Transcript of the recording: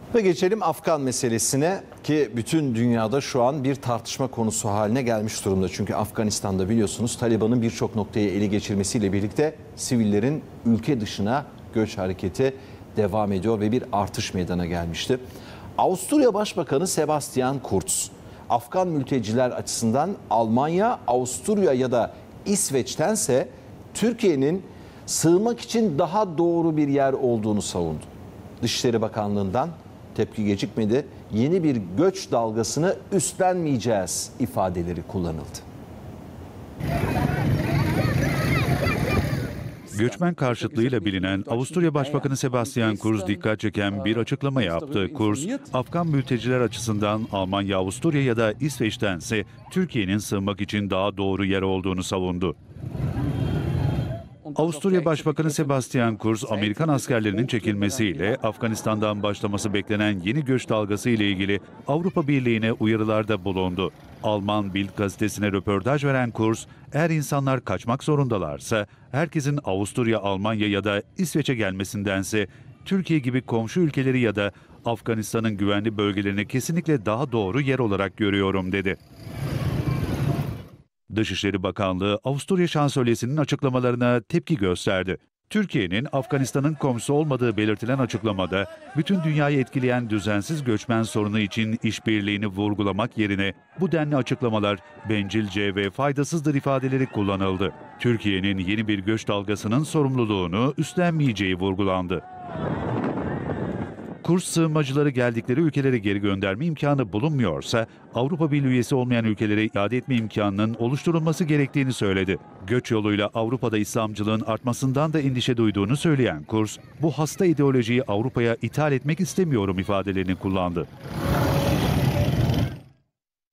Ve geçelim Afgan meselesine ki bütün dünyada şu an bir tartışma konusu haline gelmiş durumda. Çünkü Afganistan'da biliyorsunuz Taliban'ın birçok noktayı ele geçirmesiyle birlikte sivillerin ülke dışına göç hareketi devam ediyor ve bir artış meydana gelmişti. Avusturya Başbakanı Sebastian Kurz, Afgan mülteciler açısından Almanya, Avusturya ya da İsveç'tense Türkiye'nin sığınmak için daha doğru bir yer olduğunu savundu. Dışişleri Bakanlığı'ndan tepki gecikmedi. Yeni bir göç dalgasını üstlenmeyeceğiz ifadeleri kullanıldı. Göçmen karşıtlığıyla bilinen Avusturya Başbakanı Sebastian Kurz dikkat çeken bir açıklama yaptı. Kurz, Afgan mülteciler açısından Almanya, Avusturya ya da İsveç'tense Türkiye'nin sığınmak için daha doğru yer olduğunu savundu. Avusturya Başbakanı Sebastian Kurz, Amerikan askerlerinin çekilmesiyle Afganistan'dan başlaması beklenen yeni göç dalgası ile ilgili Avrupa Birliği'ne uyarılarda bulundu. Alman Bild gazetesine röportaj veren Kurz, eğer insanlar kaçmak zorundalarsa herkesin Avusturya, Almanya ya da İsveç'e gelmesindense Türkiye gibi komşu ülkeleri ya da Afganistan'ın güvenli bölgelerini kesinlikle daha doğru yer olarak görüyorum dedi. Dışişleri Bakanlığı, Avusturya Şansölyesi'nin açıklamalarına tepki gösterdi. Türkiye'nin Afganistan'ın komşusu olmadığı belirtilen açıklamada, bütün dünyayı etkileyen düzensiz göçmen sorunu için işbirliğini vurgulamak yerine bu denli açıklamalar bencilce ve faydasızdır ifadeleri kullanıldı. Türkiye'nin yeni bir göç dalgasının sorumluluğunu üstlenmeyeceği vurgulandı. Kurz, sığınmacıları geldikleri ülkelere geri gönderme imkanı bulunmuyorsa Avrupa Birliği üyesi olmayan ülkelere iade etme imkanının oluşturulması gerektiğini söyledi. Göç yoluyla Avrupa'da İslamcılığın artmasından da endişe duyduğunu söyleyen Kurz, bu hasta ideolojiyi Avrupa'ya ithal etmek istemiyorum ifadelerini kullandı.